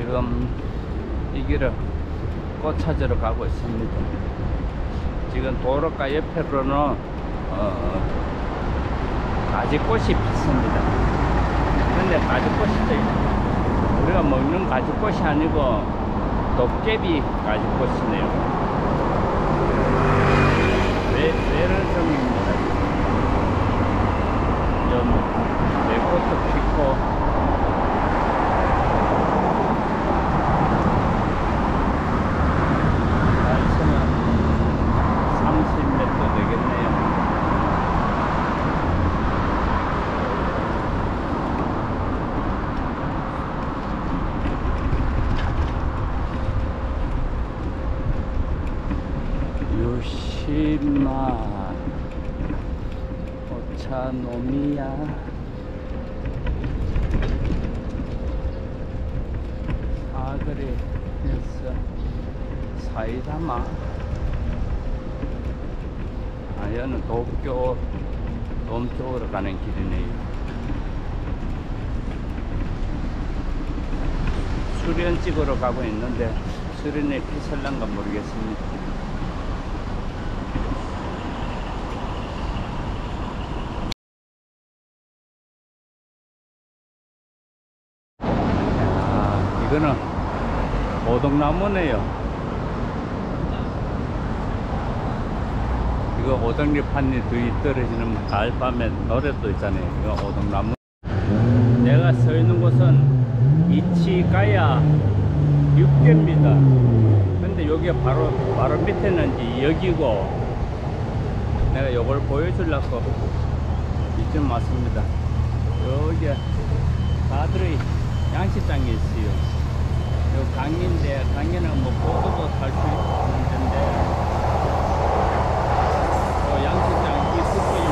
지금 이 길을 꽃 찾으러 가고 있습니다. 지금 도로가 옆으로는 가지꽃이 피습니다. 근데 가지꽃이 우리가 먹는 가지꽃이 아니고 도깨비 가지꽃이네요. 외를성입니다. 내 꽃도 피고 날씨는 30m 되겠네요. 요시마 오차노미야 사거리에서 사이다마. 여기는 도쿄 돔 쪽으로 가는 길이네요. 수련 찍으러 가고 있는데 수련에 피설란가 모르겠습니다. 이거는 오동나무네요. 이거 오동잎한이 뒤 떨어지는 가을밤에 노래도 있잖아요. 이거 오동나무. 내가 서 있는 곳은 이치가야 육교입니다. 근데 여기 바로 밑에는 이제 여기고, 내가 요걸 보여주려고 이쯤 왔습니다. 여기 가드의 양식장이 있어요. 요 강인데, 강에는 뭐 보도도 탈 수 있는 데인데, 양식장 입구권이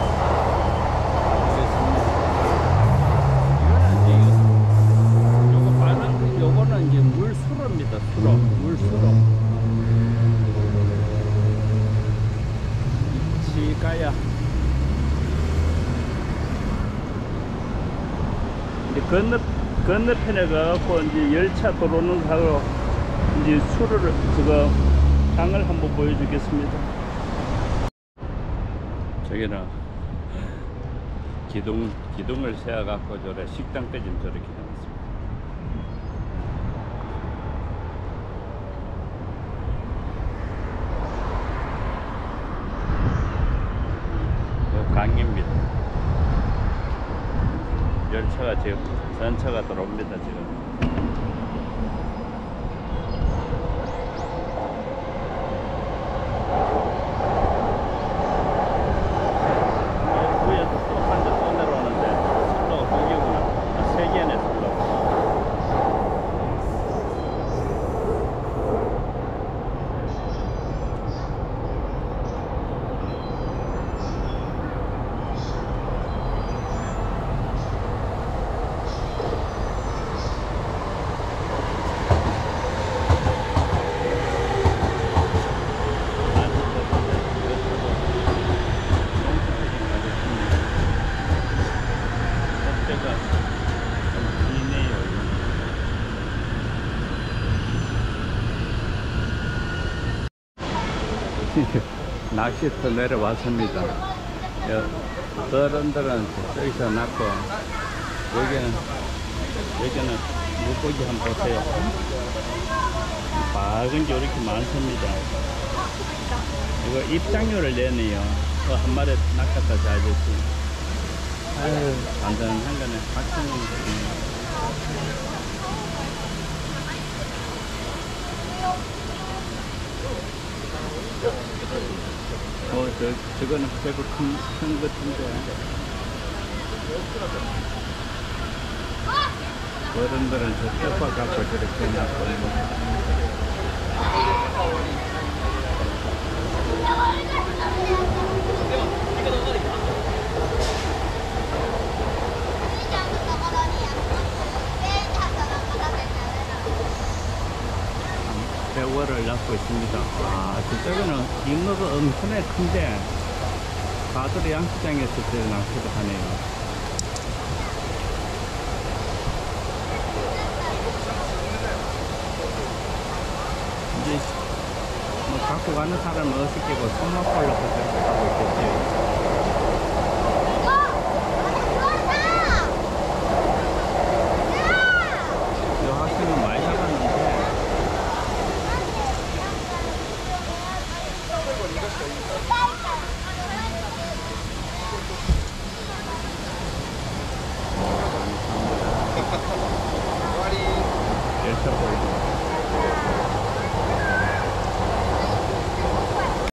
보겠습니다. 이거는 이제 요거 빨간 요거는 이제 물수로입니다. 수로, 물수로. 이치가야. 이제 건너편에 가갖고 이제 열차 들어오는 사고 이제 수로를 강을 한번 보여주겠습니다. 저기는 기둥을 세워갖고 저래 식당까지 저렇게 해놨습니다. 요 강입니다. 열차가 지금 전차가 들어옵니다. 지금 낚시터 내려왔습니다. 어른들은 저기서 낚고, 여기는 물고기 한번 보세요. 밝은 게 이렇게 많습니다. 이거 입장료를 내네요. 한 마리 낚았다 잘 됐지. 아유, 간단한 거네. 박수는. 저거는 배고 큰 것인데, 어른들은 저 떡밥 갖고 저렇게 놨고, 배워를 잡고 있습니다. 저쪽에는 잉어가 엄청나게 큰데, 가도리 양식장에서 저 낚시를 하네요. 갖고 가는 사람은 어떻게고 손맛 걸로 그렇게